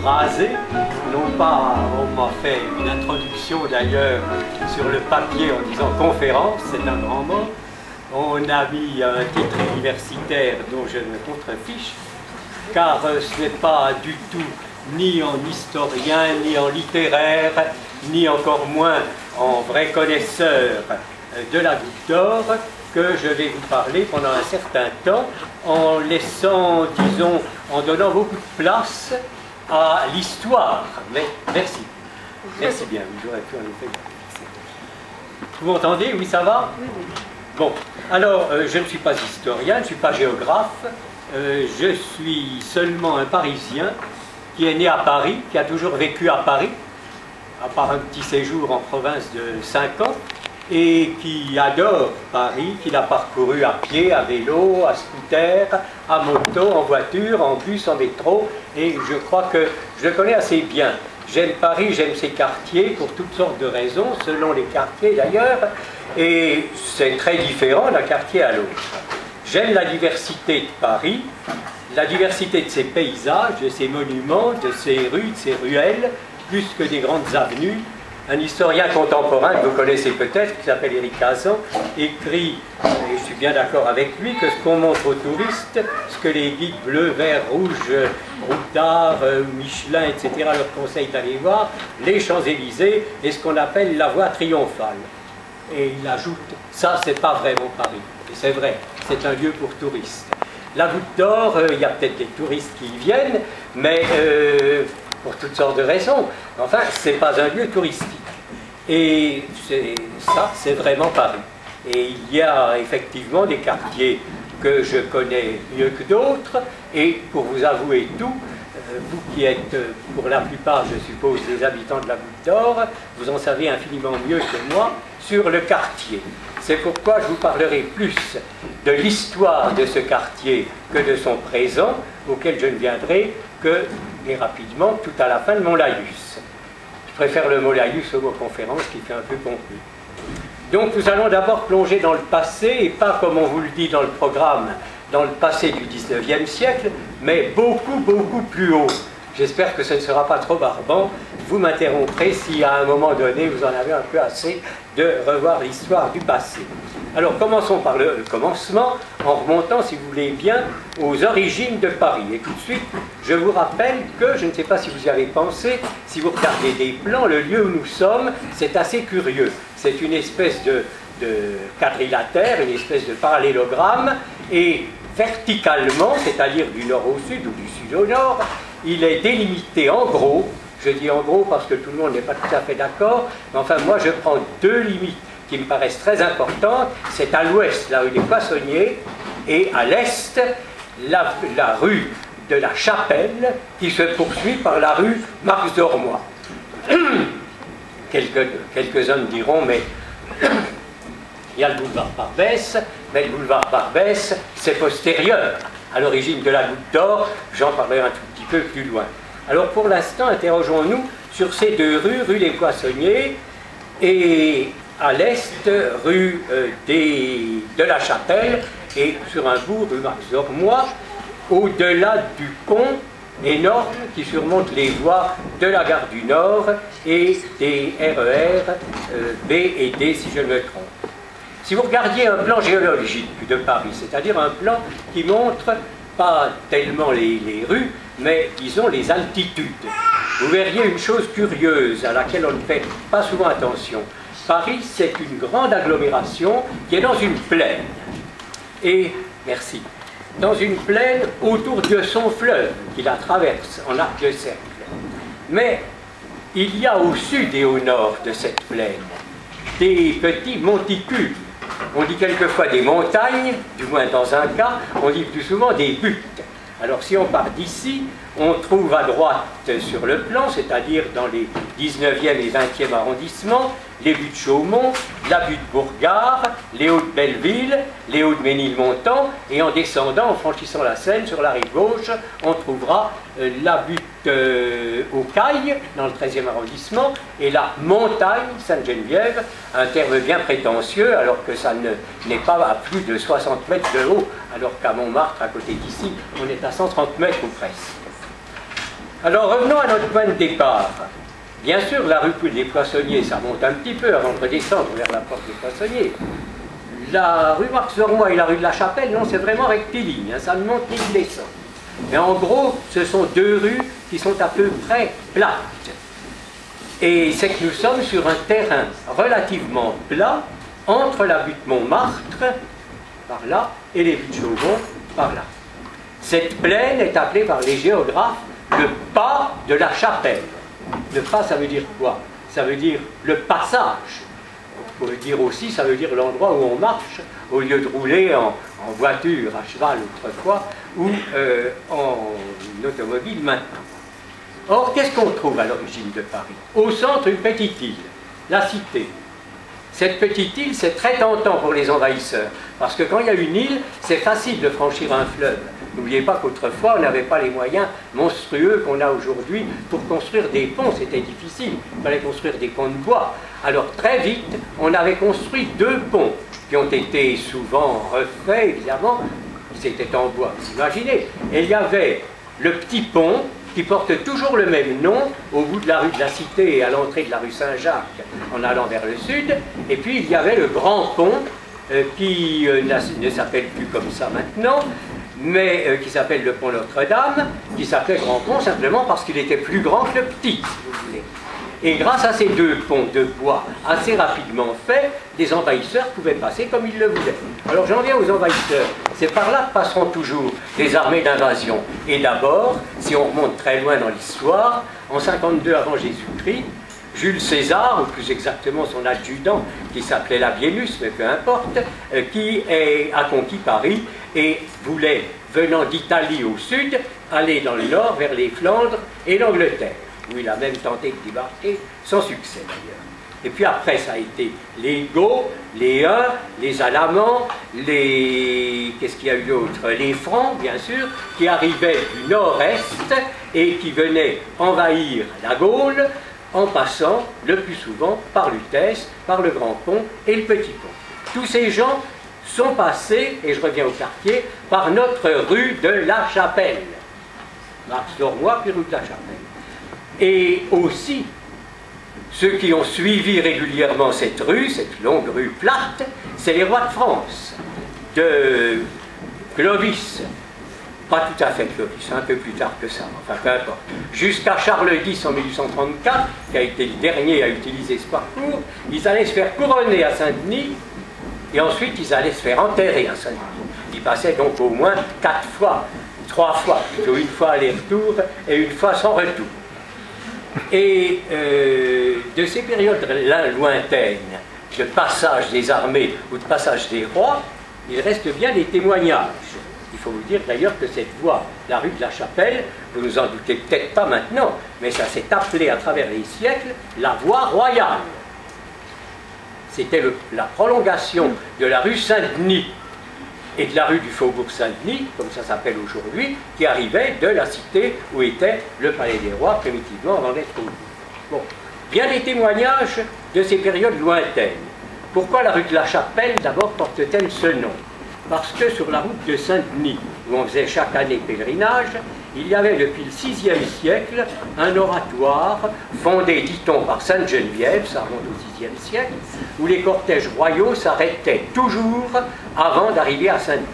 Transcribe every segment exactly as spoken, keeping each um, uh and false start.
rasé. Non pas, on m'a fait une introduction d'ailleurs sur le papier en disant conférence, c'est un grand mot. On a mis un titre universitaire dont je me contrefiche, car ce n'est pas du tout ni en historien, ni en littéraire, ni encore moins en vrai connaisseur de la Goutte d'Or que je vais vous parler pendant un certain temps, en laissant, disons, en donnant beaucoup de place à l'histoire. Mais merci. Merci bien, j'aurais pu en effet. Vous m'entendez? Oui, ça va? Bon, alors, euh, je ne suis pas historien, je ne suis pas géographe, euh, je suis seulement un Parisien qui est né à Paris, qui a toujours vécu à Paris, à part un petit séjour en province de cinq ans, et qui adore Paris, qui l'a parcouru à pied, à vélo, à scooter, à moto, en voiture, en bus, en métro, et je crois que je le connais assez bien. J'aime Paris, j'aime ses quartiers, pour toutes sortes de raisons, selon les quartiers d'ailleurs, et c'est très différent d'un quartier à l'autre. J'aime la diversité de Paris, la diversité de ses paysages, de ses monuments, de ses rues, de ses ruelles, plus que des grandes avenues. Un historien contemporain que vous connaissez peut-être, qui s'appelle Éric Cazan, écrit, et je suis bien d'accord avec lui, que ce qu'on montre aux touristes, ce que les guides bleus, verts, rouges, Routard, Michelin, et cetera leur conseillent d'aller voir, les Champs-Élysées et ce qu'on appelle la voie triomphale. Et il ajoute, ça c'est pas vraiment Paris. Et c'est vrai, c'est un lieu pour touristes. La Goutte d'Or, il euh, y a peut-être des touristes qui y viennent, mais euh, pour toutes sortes de raisons. Enfin, c'est pas un lieu touristique. Et ça, c'est vraiment Paris. Et il y a effectivement des quartiers que je connais mieux que d'autres. Et pour vous avouer tout, euh, vous qui êtes, pour la plupart, je suppose, des habitants de la Goutte d'Or, vous en savez infiniment mieux que moi sur le quartier. C'est pourquoi je vous parlerai plus de l'histoire de ce quartier que de son présent, auquel je ne viendrai que, et rapidement, tout à la fin de mon laïus. Je préfère le mot laïus au mot conférence qui fait un peu confus. Donc nous allons d'abord plonger dans le passé, et pas comme on vous le dit dans le programme, dans le passé du dix-neuvième siècle, mais beaucoup, beaucoup plus haut. J'espère que ce ne sera pas trop barbant. Vous m'interromprez si à un moment donné vous en avez un peu assez de revoir l'histoire du passé. Alors commençons par le commencement, en remontant, si vous voulez bien, aux origines de Paris. Et tout de suite, je vous rappelle que, je ne sais pas si vous y avez pensé, si vous regardez des plans, le lieu où nous sommes, c'est assez curieux. C'est une espèce de, de quadrilatère, une espèce de parallélogramme, et verticalement, c'est-à-dire du nord au sud ou du sud au nord, il est délimité en gros, je dis en gros parce que tout le monde n'est pas tout à fait d'accord, mais enfin moi je prends deux limites qui me paraissent très importantes. C'est à l'ouest la rue des Poissonniers et à l'est la, la rue de la Chapelle qui se poursuit par la rue Marx d'Ormois. Quelques, quelques-uns me diront mais il y a le boulevard Barbès, mais le boulevard Barbès c'est postérieur à l'origine de la Goutte d'Or, j'en parlerai un tout petit peu plus loin. Alors pour l'instant, interrogeons-nous sur ces deux rues, rue des Poissonniers et à l'est, rue euh, des, de la Chapelle, et sur un bout, rue Marx d'Ormois, au-delà du pont énorme qui surmonte les voies de la gare du Nord et des R E R euh, B et D, si je ne me trompe. Si vous regardiez un plan géologique de Paris, c'est-à-dire un plan qui montre pas tellement les, les rues, mais disons les altitudes, vous verriez une chose curieuse à laquelle on ne fait pas souvent attention. Paris, c'est une grande agglomération qui est dans une plaine. Et, merci, dans une plaine autour de son fleuve qui la traverse en arc de cercle. Mais il y a au sud et au nord de cette plaine des petits monticules. On dit quelquefois des montagnes, du moins dans un cas, on dit plus souvent des buttes. Alors si on part d'ici, on trouve à droite sur le plan, c'est-à-dire dans les dix-neuvième et vingtième arrondissements, les buttes Chaumont, la butte Bourgard, les hauts de Belleville, les hauts de Ménilmontant, et en descendant, en franchissant la Seine, sur la rive gauche, on trouvera euh, la butte euh, aux Cailles, dans le treizième arrondissement, et la montagne Sainte-Geneviève, un terme bien prétentieux, alors que ça n'est pas à plus de soixante mètres de haut, alors qu'à Montmartre, à côté d'ici, on est à cent trente mètres ou presque. Alors revenons à notre point de départ. Bien sûr, la rue des Poissonniers, ça monte un petit peu avant de redescendre vers la porte des Poissonniers. La rue Marx-Dormoy et la rue de la Chapelle, non, c'est vraiment rectiligne, hein, ça ne monte ni ne descend. Mais en gros, ce sont deux rues qui sont à peu près plates. Et c'est que nous sommes sur un terrain relativement plat entre la butte Montmartre, par là, et les buttes Chauvon, par là. Cette plaine est appelée par les géographes le pas de la Chapelle. Le pas, ça veut dire quoi? Ça veut dire le passage. On pourrait dire aussi, ça veut dire l'endroit où on marche, au lieu de rouler en, en voiture, à cheval autrefois, ou euh, en automobile maintenant. Or, qu'est-ce qu'on trouve à l'origine de Paris? Au centre, une petite île, la Cité. Cette petite île, c'est très tentant pour les envahisseurs, parce que quand il y a une île, c'est facile de franchir un fleuve. N'oubliez pas qu'autrefois, on n'avait pas les moyens monstrueux qu'on a aujourd'hui pour construire des ponts, c'était difficile, il fallait construire des ponts de bois. Alors très vite, on avait construit deux ponts, qui ont été souvent refaits, évidemment, c'était en bois, vous imaginez. Et il y avait le petit pont, qui porte toujours le même nom, au bout de la rue de la Cité et à l'entrée de la rue Saint-Jacques, en allant vers le sud. Et puis il y avait le grand pont, euh, qui euh, ne s'appelle plus comme ça maintenant, mais euh, qui s'appelle le pont Notre-Dame, qui s'appelait Grand Pont simplement parce qu'il était plus grand que le petit, si vous voulez. Et grâce à ces deux ponts de bois assez rapidement faits, les envahisseurs pouvaient passer comme ils le voulaient. Alors j'en viens aux envahisseurs. C'est par là que passeront toujours les armées d'invasion. Et d'abord, si on remonte très loin dans l'histoire, en cinquante-deux avant Jésus-Christ, Jules César, ou plus exactement son adjudant, qui s'appelait Labienus, mais peu importe, euh, qui est, a conquis Paris et voulait, venant d'Italie au sud, aller dans le nord vers les Flandres et l'Angleterre, où il a même tenté de débarquer, sans succès d'ailleurs. Et puis après, ça a été les Goths, les Huns, les Alamans, les... qu'est-ce qu'il y a eu d'autre? Les Francs, bien sûr, qui arrivaient du nord-est et qui venaient envahir la Gaule, en passant le plus souvent par Lutèce, par le Grand Pont et le Petit Pont. Tous ces gens sont passés, et je reviens au quartier, par notre rue de la Chapelle. Marx-Dormoy, puis rue de la Chapelle. Et aussi, ceux qui ont suivi régulièrement cette rue, cette longue rue plate, c'est les rois de France, de Clovis, pas tout à fait Clovis, un peu plus tard que ça, enfin peu importe, jusqu'à Charles X en mille huit cent trente-quatre, qui a été le dernier à utiliser ce parcours, ils allaient se faire couronner à Saint-Denis, et ensuite ils allaient se faire enterrer à Saint-Denis. Ils passaient donc au moins quatre fois, trois fois, plutôt une fois aller-retour et une fois sans retour. Et euh, de ces périodes-là lointaines, de passage des armées ou de passage des rois, il reste bien des témoignages. Il faut vous dire d'ailleurs que cette voie, la rue de la Chapelle, vous nous en doutez peut-être pas maintenant, mais ça s'est appelé à travers les siècles la voie royale. C'était la prolongation de la rue Saint-Denis et de la rue du Faubourg Saint-Denis, comme ça s'appelle aujourd'hui, qui arrivait de la cité où était le Palais des Rois, primitivement, avant d'être ouvert. Bon, bien des témoignages de ces périodes lointaines. Pourquoi la rue de la Chapelle, d'abord, porte-t-elle ce nom? Parce que sur la route de Saint-Denis, où on faisait chaque année pèlerinage, il y avait depuis le sixième siècle un oratoire fondé, dit-on, par Sainte Geneviève, ça remonte au sixième siècle, où les cortèges royaux s'arrêtaient toujours avant d'arriver à Saint-Denis.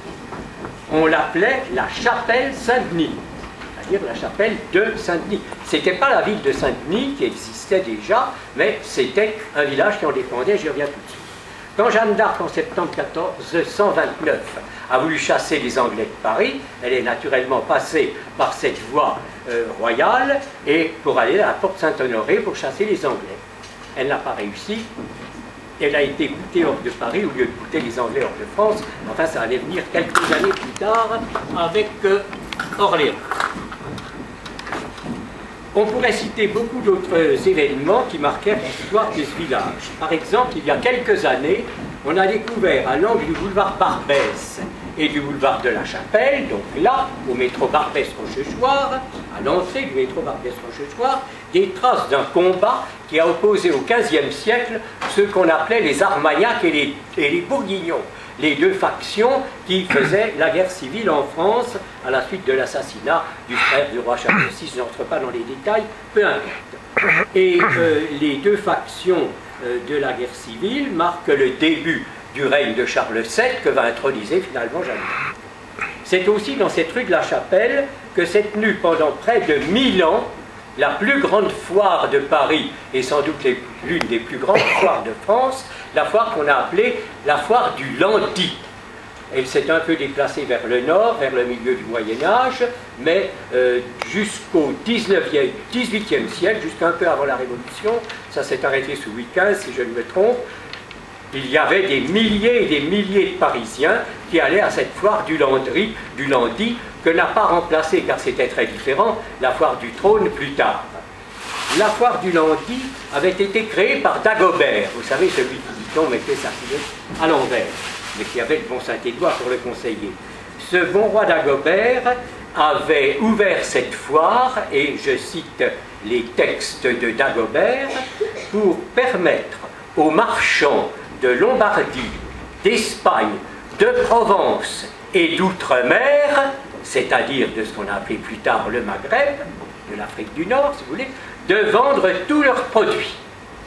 On l'appelait la chapelle Saint-Denis, c'est-à-dire la chapelle de Saint-Denis. Ce n'était pas la ville de Saint-Denis qui existait déjà, mais c'était un village qui en dépendait, j'y reviens tout de suite. Quand Jeanne d'Arc, en septembre quatorze cent vingt-neuf, a voulu chasser les Anglais de Paris, elle est naturellement passée par cette voie euh, royale et pour aller à la porte Saint-Honoré pour chasser les Anglais. Elle n'a pas réussi. Elle a été boutée hors de Paris au lieu de bouter les Anglais hors de France. Enfin, ça allait venir quelques années plus tard avec euh, Orléans. On pourrait citer beaucoup d'autres événements qui marquèrent l'histoire de ce village. Par exemple, il y a quelques années, on a découvert à l'angle du boulevard Barbès et du boulevard de la Chapelle, donc là, au métro Barbès-Rochechouart, à l'entrée du métro Barbès-Rochechouart, des traces d'un combat qui a opposé au quinzième siècle ceux qu'on appelait les Armagnacs et les, et les Bourguignons. les deux factions qui faisaient la guerre civile en France à la suite de l'assassinat du frère du roi Charles six. Je n'entre pas dans les détails, peu importe. Et euh, les deux factions euh, de la guerre civile marquent le début du règne de Charles sept que va introniser finalement Jeanne d'Arc. C'est aussi dans cette rue de la Chapelle que s'est tenue pendant près de mille ans la plus grande foire de Paris, et sans doute l'une des plus grandes foires de France, la foire qu'on a appelée la foire du Landy. Elle s'est un peu déplacée vers le nord, vers le milieu du Moyen-Âge, mais euh, jusqu'au dix-neuvième, dix-huitième siècle, jusqu'un peu avant la Révolution, ça s'est arrêté sous Louis quinze si je ne me trompe, il y avait des milliers et des milliers de Parisiens qui allaient à cette foire du Landy, du Landy que n'a pas remplacé, car c'était très différent, la foire du Trône plus tard. La foire du Landy avait été créée par Dagobert, vous savez, celui qui, dit-on, mettait sa culotte à l'envers, mais qui avait le bon Saint-Édouard pour le conseiller. Ce bon roi Dagobert avait ouvert cette foire, et je cite les textes de Dagobert, pour permettre aux marchands de Lombardie, d'Espagne, de Provence et d'outre-mer, c'est-à-dire de ce qu'on a appelé plus tard le Maghreb, de l'Afrique du Nord, si vous voulez, de vendre tous leurs produits.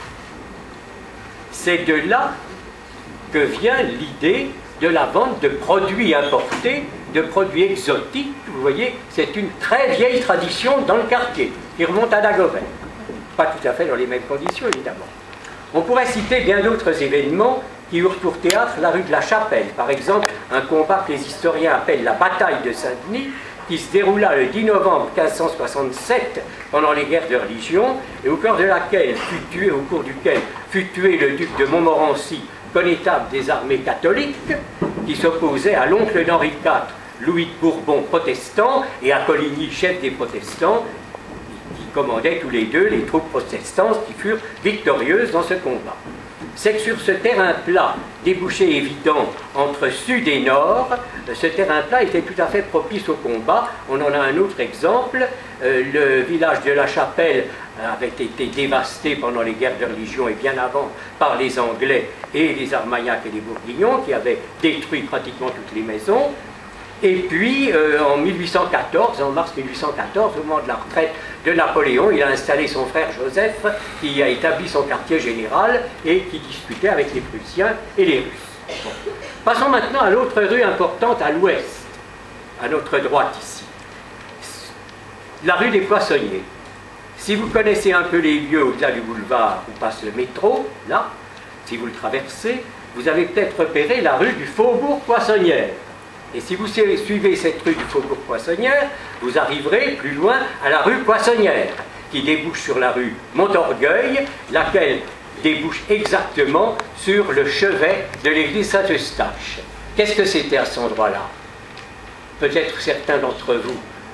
C'est de là que vient l'idée de la vente de produits importés, de produits exotiques. Vous voyez, c'est une très vieille tradition dans le quartier, qui remonte à Dagobert. Pas tout à fait dans les mêmes conditions, évidemment. On pourrait citer bien d'autres événements qui eurent pour théâtre la rue de la Chapelle. Par exemple, un combat que les historiens appellent la bataille de Saint-Denis, qui se déroula le dix novembre mille cinq cent soixante-sept pendant les guerres de religion, et au cours de laquelle fut tué, au cours duquel fut tué le duc de Montmorency, connétable des armées catholiques, qui s'opposait à l'oncle d'Henri quatre, Louis de Bourbon, protestant, et à Coligny, chef des protestants, qui commandaient tous les deux les troupes protestantes qui furent victorieuses dans ce combat. C'est que sur ce terrain plat, débouché évident entre sud et nord, ce terrain plat était tout à fait propice au combat. On en a un autre exemple. Euh, le village de la Chapelle avait été dévasté pendant les guerres de religion et bien avant par les Anglais et les Armagnacs et les Bourguignons qui avaient détruit pratiquement toutes les maisons. Et puis, euh, en mille huit cent quatorze, en mars mille huit cent quatorze, au moment de la retraite de Napoléon, il a installé son frère Joseph, qui a établi son quartier général et qui disputait avec les Prussiens et les Russes. Bon. Passons maintenant à l'autre rue importante à l'ouest, à notre droite ici. La rue des Poissonniers. Si vous connaissez un peu les lieux au-delà du boulevard où passe le métro, là, si vous le traversez, vous avez peut-être repéré la rue du Faubourg Poissonnière. Et si vous suivez cette rue du Faubourg Poissonnière, vous arriverez plus loin à la rue Poissonnière, qui débouche sur la rue Montorgueil, laquelle débouche exactement sur le chevet de l'église Saint-Eustache. Qu'est-ce que c'était à cet endroit-là? Peut-être certains d'entre vous,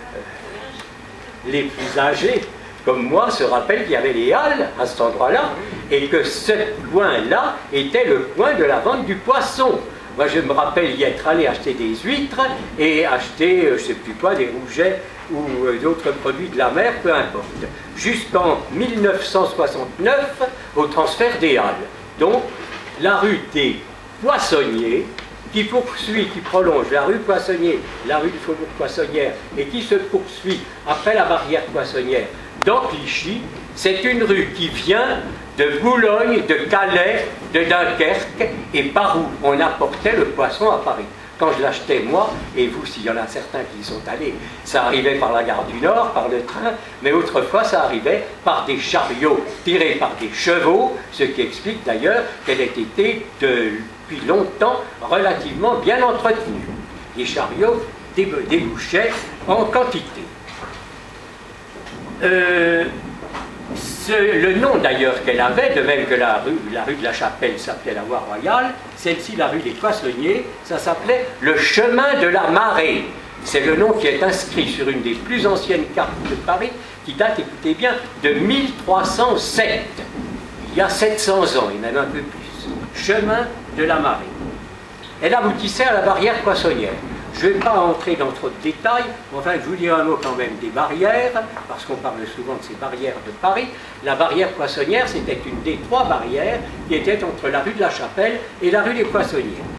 euh, les plus âgés, comme moi, se rappellent qu'il y avait les halles à cet endroit-là, et que ce point-là était le point de la vente du poisson. Moi, je me rappelle y être allé acheter des huîtres et acheter, euh, je ne sais plus quoi, des rougets ou euh, d'autres produits de la mer, peu importe. Jusqu'en mille neuf cent soixante-neuf, au transfert des Halles. Donc, la rue des Poissonniers, qui poursuit, qui prolonge la rue Poissonnier, la rue du Faubourg Poissonnière, et qui se poursuit après la barrière Poissonnière dans Clichy, c'est une rue qui vient de Boulogne, de Calais, de Dunkerque, et par où on apportait le poisson à Paris. Quand je l'achetais, moi, et vous, s'il y en a certains qui y sont allés, ça arrivait par la gare du Nord, par le train, mais autrefois, ça arrivait par des chariots tirés par des chevaux, ce qui explique d'ailleurs qu'elle ait été depuis longtemps relativement bien entretenue. Les chariots débouchaient en quantité. Euh, Ce, le nom d'ailleurs qu'elle avait, de même que la rue, la rue de la Chapelle s'appelait la Voie Royale, celle-ci, la rue des Poissonniers, ça s'appelait le chemin de la Marée. C'est le nom qui est inscrit sur une des plus anciennes cartes de Paris, qui date, écoutez bien, de mille trois cent sept, il y a sept cents ans, et même un peu plus. Chemin de la Marée. Elle aboutissait à la barrière Poissonnière. Je ne vais pas entrer dans trop de détails, mais enfin, je vous dirai un mot quand même des barrières, parce qu'on parle souvent de ces barrières de Paris. La barrière Poissonnière, c'était une des trois barrières qui étaient entre la rue de la Chapelle et la rue des Poissonniers.